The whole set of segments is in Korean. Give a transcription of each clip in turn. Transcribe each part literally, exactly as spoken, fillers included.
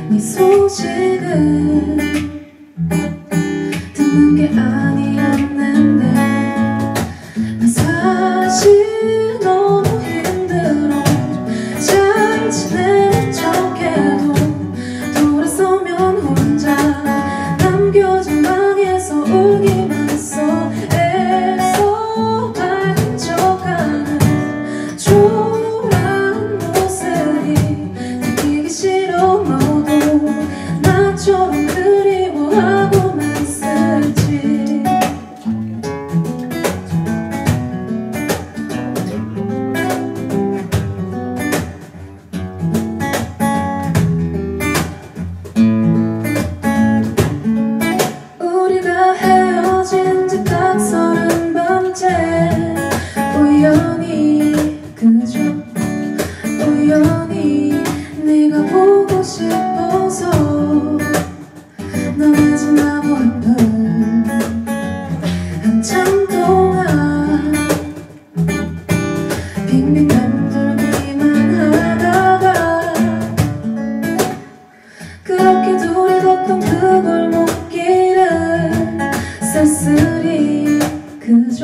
네 소식을 듣는 게 아니었는데 난 사실 너무 힘들어. 잘 지내는 척해도 돌아서면 혼자 남겨진 방에서 울기만 했어. 애써 밝은 척하는 초라한 모습이 느끼기 싫어. 너도 나처럼 그리워하고만 있을지. 우리가 헤어진 지 딱 서른 번째. 우연히 그저 우연히 네가 보고 싶어서 너의 지나본 밤 한참 동안 빙빙 맴돌기만 하다가 그렇게 둘이 걷던 그 골목길을 쓸쓸히 그저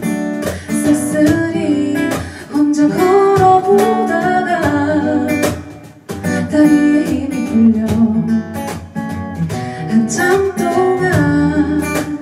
쓸쓸히 혼자 걸어보다가 다리에 힘이 풀려 한참 동안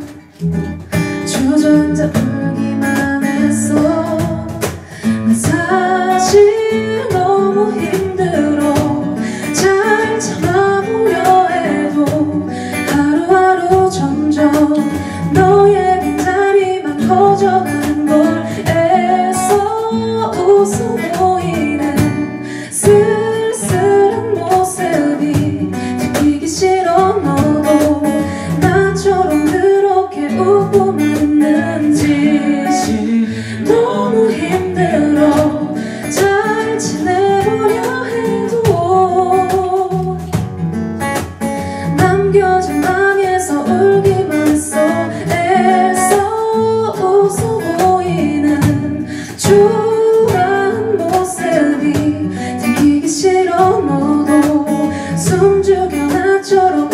주저앉아 울기만 했어. 난 사실 너무 힘들어. 잘 참아보려 해도 하루하루 점점 너의 빈자리만 커져가는 걸 애써 웃어 보이는 쓸쓸한 모습이 듣기 싫어. 너도 나처럼 그렇게 웃고만 있는지. 너무 힘들어. 잘 지내보려 해도 남겨진 방에서 울기만 했어. 애써 웃어 보이는 초라한 모습이 들키기 싫어. 너도 숨죽여 나처럼